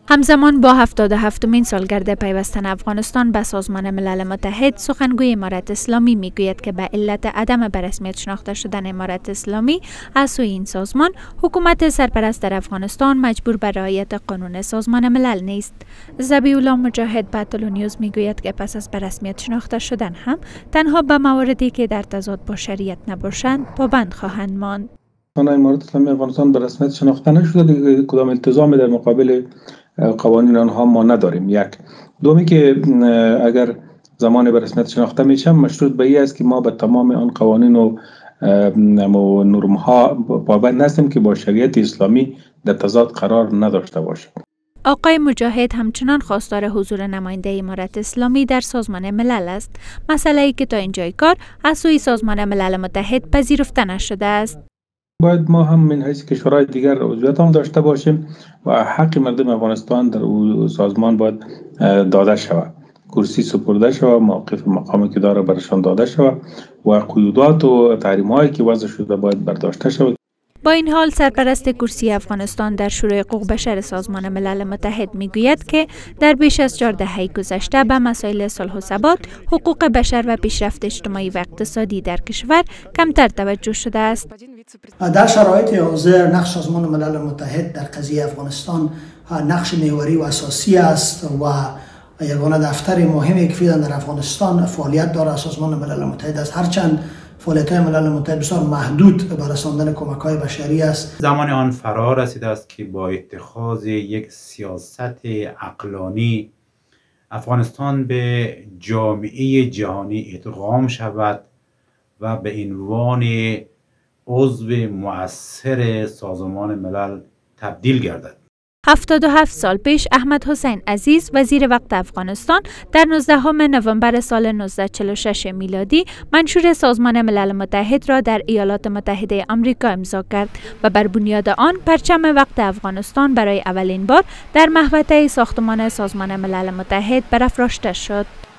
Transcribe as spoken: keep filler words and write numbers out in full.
همزمان با هفتاد و هفتمین سالگرد پیوستن افغانستان به سازمان ملل متحد، سخنگوی امارت اسلامی میگوید که به علت عدم به رسمیت شناخته شدن امارت اسلامی از سوی این سازمان، حکومت سرپرست در افغانستان مجبور به رعایت قانون سازمان ملل نیست. ذبیح الله مجاهد به تلو نیوز میگوید که پس از به رسمیت شناخته شدن هم تنها به مواردی که در تضاد با شریعت نباشند پابند خواهند ماند. امارت اسلامی افغانستان به رسمیت شناخته نشده، کدام التزامی در مقابل قوانین آنها ما نداریم. یک دومی که اگر زمان به رسمیت شناخته میشم مشروط به این است که ما به تمام آن قوانین و نرم ها پابند هستیم که با شریعت اسلامی در تضاد قرار نداشته باشه. آقای مجاهد همچنان خواستار حضور نماینده امارت اسلامی در سازمان ملل است، مسئله ای که تا اینجای کار از سوی سازمان ملل متحد پذیرفته نشده است. باید ما هم من حیث کشورهای دیگر عضویت هم داشته باشیم و حق مردم افغانستان در سازمان باید داده شود، کرسی سپرده شود، موقف مقامی که داره برشان داده شود و قیودات و تحریم هایی که وضع شده باید برداشته شود. با این حال سرپرست کرسی افغانستان در شورای حقوق بشر سازمان ملل متحد میگوید که در بیش از چهار دهه گذشته به مسائل صلح و ثبات، حقوق بشر و پیشرفت اجتماعی و اقتصادی در کشور کمتر توجه شده است. در شرایط حاضر نقش سازمان ملل متحد در قضیه افغانستان نقش محوری و اساسی است و یگانه دفتر مهمی که فعلا در افغانستان فعالیت دارد سازمان ملل متحد است، هرچند فعالیت‌های ملل متحد بسیار محدود به رساندن کمک‌های بشری است. زمان آن فرا رسیده است که با اتخاذ یک سیاست عقلانی افغانستان به جامعه جهانی ادغام شود و به عنوان عضو مؤثر سازمان ملل تبدیل گردد. هفتاد و هفت سال پیش احمد حسین عزیز وزیر وقت افغانستان در نوزدهم نوامبر سال هزار و نهصد و چهل و شش میلادی منشور سازمان ملل متحد را در ایالات متحده آمریکا امضا کرد و بر بنیاد آن پرچم وقت افغانستان برای اولین بار در محوطه ساختمان سازمان ملل متحد برافراشته شد.